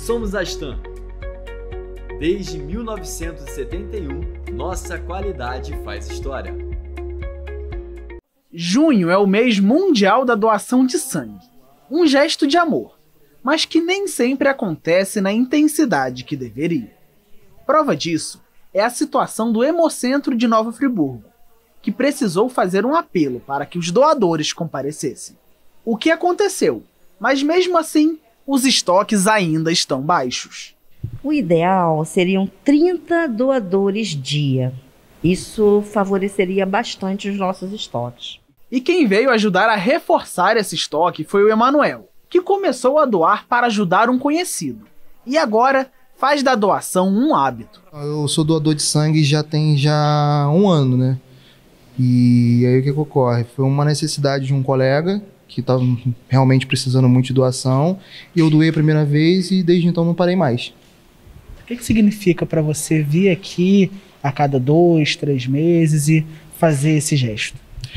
Somos a Stan. Desde 1971, nossa qualidade faz história. Junho é o mês mundial da doação de sangue. Um gesto de amor, mas que nem sempre acontece na intensidade que deveria. Prova disso é a situação do Hemocentro de Nova Friburgo, que precisou fazer um apelo para que os doadores comparecessem. O que aconteceu? Mas mesmo assim, os estoques ainda estão baixos. O ideal seriam 30 doadores dia. Isso favoreceria bastante os nossos estoques. E quem veio ajudar a reforçar esse estoque foi o Emanuel, que começou a doar para ajudar um conhecido. E agora faz da doação um hábito. Eu sou doador de sangue já tem um ano, né? E aí o que ocorre? Foi uma necessidade de um colega que estava realmente precisando muito de doação. E eu doei a primeira vez e desde então não parei mais. O que significa para você vir aqui a cada 2, 3 meses e fazer esse gesto?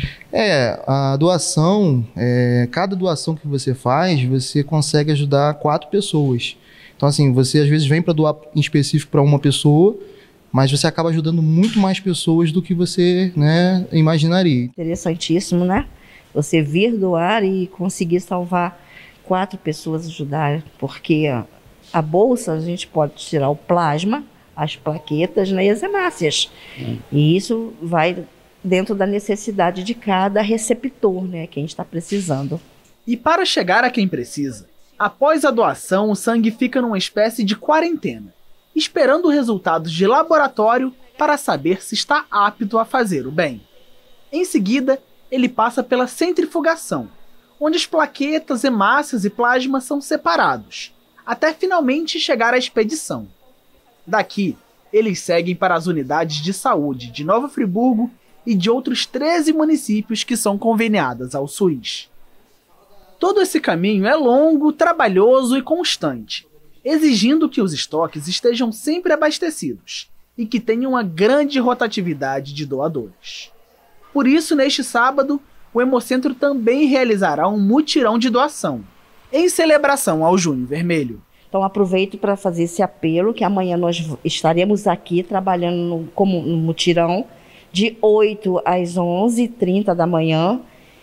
A doação, cada doação que você faz, você consegue ajudar 4 pessoas. Então assim, você às vezes vem para doar em específico para uma pessoa, mas você acaba ajudando muito mais pessoas do que você, né, imaginaria. Interessantíssimo, né? Você vir doar e conseguir salvar 4 pessoas, ajudar, porque a bolsa a gente pode tirar o plasma, as plaquetas, né, e as hemácias. E isso vai dentro da necessidade de cada receptor, né, quem está precisando. E para chegar a quem precisa, após a doação, o sangue fica numa espécie de quarentena, esperando resultados de laboratório para saber se está apto a fazer o bem. Em seguida, ele passa pela centrifugação, onde as plaquetas, hemácias e plasma são separados, até finalmente chegar à expedição. Daqui, eles seguem para as unidades de saúde de Nova Friburgo e de outros 13 municípios que são conveniadas ao SUS. Todo esse caminho é longo, trabalhoso e constante, exigindo que os estoques estejam sempre abastecidos e que tenham uma grande rotatividade de doadores. Por isso, neste sábado, o Hemocentro também realizará um mutirão de doação, em celebração ao Junho Vermelho. Então aproveito para fazer esse apelo, que amanhã nós estaremos aqui trabalhando como no mutirão, de 8 às 11h30 da manhã.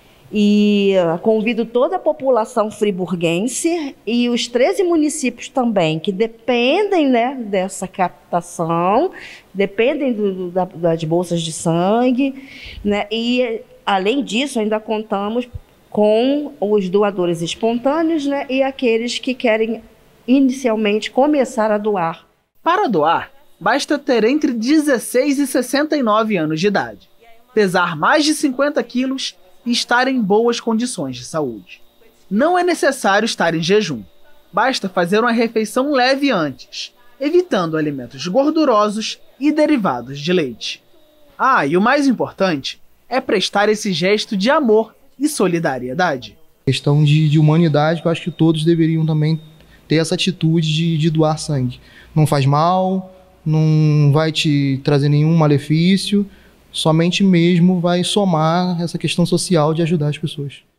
E convido toda a população friburguense e os 13 municípios também, que dependem, né, dessa captação, dependem das bolsas de sangue, né, e além disso ainda contamos com os doadores espontâneos, né, e aqueles que querem inicialmente começar a doar. Para doar, basta ter entre 16 e 69 anos de idade, pesar mais de 50 quilos e estar em boas condições de saúde. Não é necessário estar em jejum, basta fazer uma refeição leve antes, evitando alimentos gordurosos e derivados de leite. E o mais importante é prestar esse gesto de amor e solidariedade. Questão de humanidade, que eu acho que todos deveriam também ter essa atitude de doar sangue. Não faz mal, não vai te trazer nenhum malefício, somente mesmo vai somar essa questão social de ajudar as pessoas.